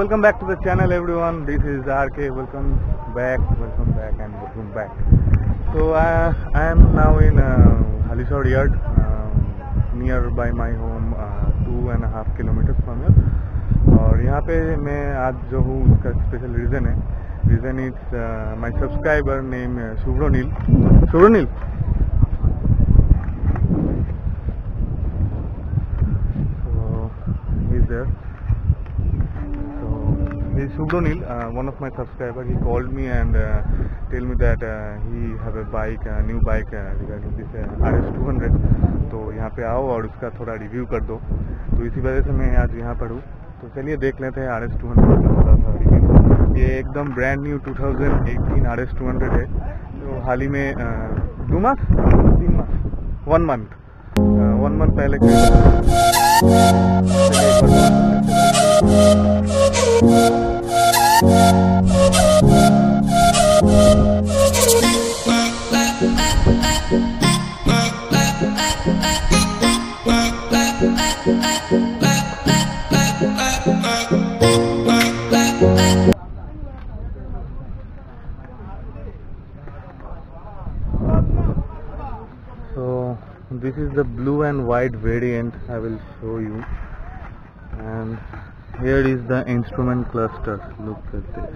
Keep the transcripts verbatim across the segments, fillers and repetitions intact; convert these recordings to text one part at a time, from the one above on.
welcome back to the channel everyone. This is R K. Welcome back, welcome back and welcome back. So uh, I am now in uh, Halisahar yard, uh, nearby my home, uh, two and a half kilometers from here. और यहाँ पे मैं आज जो हूँ उसका special reason है. Reason is my subscriber name Shubhronil. Shubhronil there. So this is Subronil, uh, one of my subscribers. He called me and uh, tell me that uh, he have a bike, a new bike uh, regarding this uh, R S two hundred. तो यहाँ पे आओ और उसका थोड़ा review कर दो. तो इसी वजह से मैं आज यहाँ पर हूँ. तो चलिए देख लेते हैं R S two hundred का थोड़ा सा रिव्यू. ये एकदम brand new two thousand eighteen R S two hundred है. तो हाल ही में दो मास तीन मास वन मंथ वन मंथ पहले So this is the blue and white variant I will show you, and here is the instrument cluster. Look at this.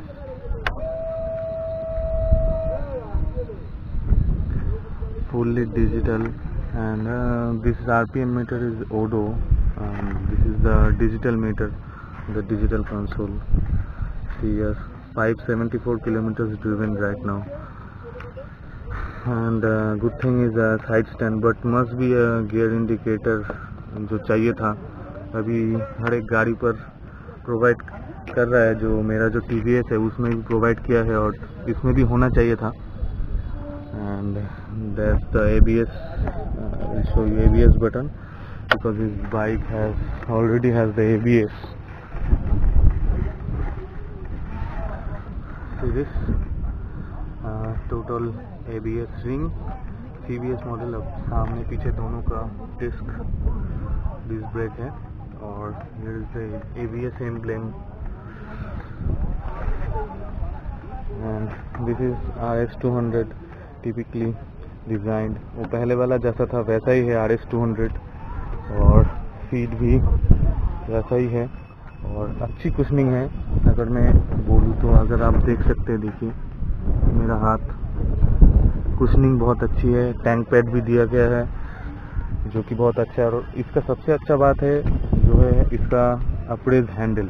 Fully digital, and uh, this R P M meter is Odo. Um, this is the digital meter, the digital console. See here, five hundred seventy-four kilometers driven right now. And uh, good thing is a side stand, but must be a gear indicator जो चाहिए था. अभी हर एक गाड़ी पर provide कर रहा है. जो मेरा जो T V S है उसमें भी प्रोवाइड किया है और इसमें भी होना चाहिए था. And that's the A B S. uh, I will show you A B S button because this bike has already has the A B S. See this uh, total A B S ring, C B S model. अब सामने पीछे दोनों का disc disc brake है और here is the A B S emblem, and this is R S two hundred typically designed. वो पहले वाला जैसा था वैसा ही है R S two hundred, और फीड भी वैसा ही है और अच्छी कुशनिंग है. अगर मैं बोलूँ तो अगर आप देख सकते हैं, देखिए मेरा हाथ, कुशनिंग बहुत अच्छी है. टैंक पैड भी दिया गया है जो कि बहुत अच्छा है. और इसका सबसे अच्छा बात है जो है इसका अप्रेज हैंडल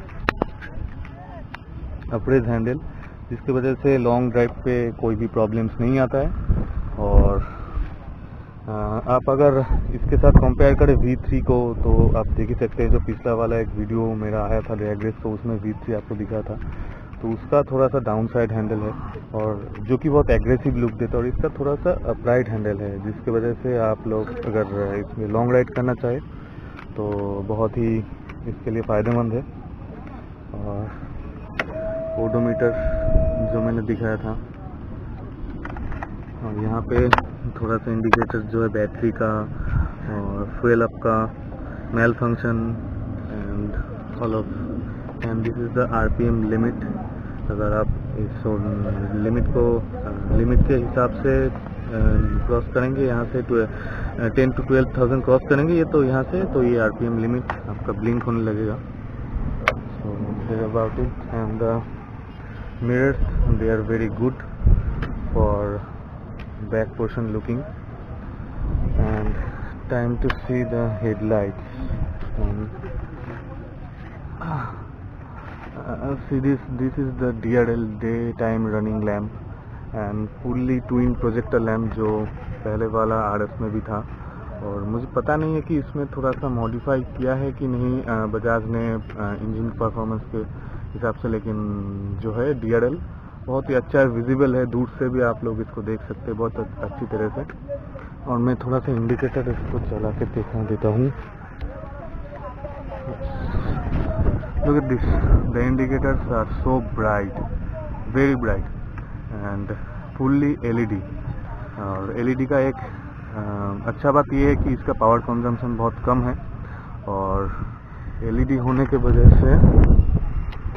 अप्रेज हैंडल जिसकी वजह से लॉन्ग ड्राइव पे कोई भी प्रॉब्लम्स नहीं आता है. और आ, आप अगर इसके साथ कंपेयर करें V थ्री को तो आप देख ही सकते हैं. जो पिछला वाला एक वीडियो मेरा आया था ड्रैग रेस, तो उसमें V थ्री आपको दिखा था. तो उसका थोड़ा सा डाउन साइड हैंडल है और जो कि बहुत एग्रेसिव लुक देता है. और इसका थोड़ा सा अपराइट हैंडल है जिसकी वजह से आप लोग अगर इसमें लॉन्ग राइड करना चाहे तो बहुत ही इसके लिए फ़ायदेमंद है. और ओडोमीटर जो मैंने दिखाया था, और यहाँ पे थोड़ा सा इंडिकेटर जो है बैटरी का और फ्यूल अप का, malfunction and all off. And this is the R P M limit. अगर आप इस लिमिट को लिमिट के हिसाब से क्रॉस करेंगे, यहाँ से ten to twelve thousand cross करेंगे ये तो यहाँ से, तो ये R P M लिमिट आपका ब्लिंक होने लगेगा. So there about it. And the mirrors, they are very good for back portion looking. And time to see the headlights. Uh, see this this is the D R L daytime running lamp and fully twin projector lamp जो पहले वाला R S में भी था. और मुझे पता नहीं है कि इसमें थोड़ा सा मॉडिफाई किया है कि नहीं बजाज ने इंजन परफॉर्मेंस के हिसाब से, लेकिन जो है D R L बहुत ही अच्छा है. विजिबल है, दूर से भी आप लोग इसको देख सकते हैं बहुत अच्छी तरह से. और मैं थोड़ा सा इंडिकेटर इसको चला के दिखा देता हूँ. Look at this, the indicators are so bright, very bright, and fully L E D. और L E D का एक आ, अच्छा बात यह है कि इसका पावर कंजम्पशन बहुत कम है. और L E D होने के वजह से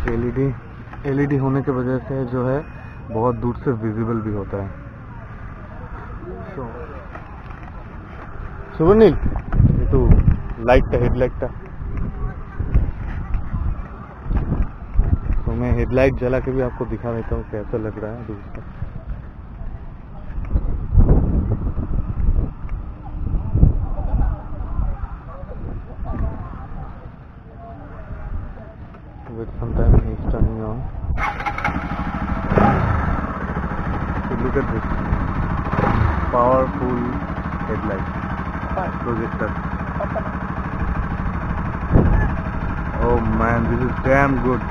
एलईडी एलईडी होने की वजह से जो है बहुत दूर से विजिबल भी होता है। सो सुवर्णिल ये तो लाइटটা हेडलाइटটা, तो मैं हेडलाइट जला के भी आपको दिखा देता हूँ कैसा लग रहा है दूर से। With some time he's turning on. So look at this powerful headlight projector. Oh man, this is damn good.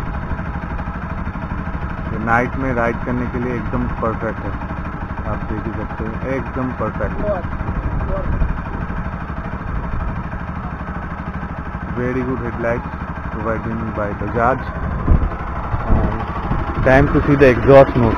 ये नाइट में राइड करने के लिए एकदम परफेक्ट है, आप देख ही सकते हैं एकदम परफेक्ट है। Very good headlights provided by Bajaj. And time to see the exhaust note.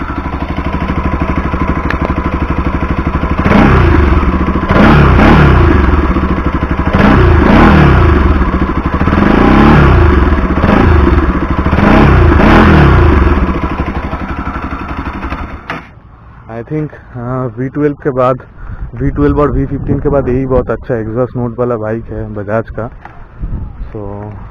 I think V twelve के बाद वी ट्वेल्व और वी फिफ्टीन के बाद यही बहुत अच्छा एग्जॉस्ट नोट वाला बाइक है बजाज का। So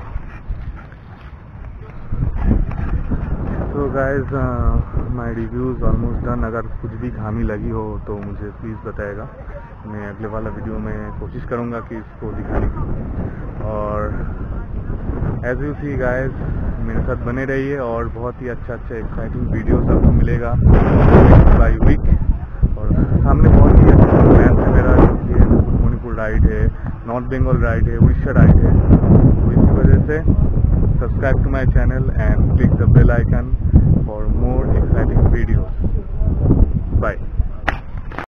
so guys my reviews almost done. अगर कुछ भी खामी लगी हो तो मुझे प्लीज़ बताएगा, मैं अगले वाला वीडियो में कोशिश करूँगा कि इसको दिखाने की। और एज यू सी गाइज मेरे साथ बने रहिए और बहुत ही अच्छा अच्छा एक्साइटिंग वीडियोस आपको मिलेगा बाई वीक। और सामने बहुत ही अच्छा प्लान है मेरा, क्योंकि मणिपुर राइड है, नॉर्थ बंगाल राइड है, उड़ीसा राइड है। तो इसी वजह से subscribe to my channel and click the bell icon for more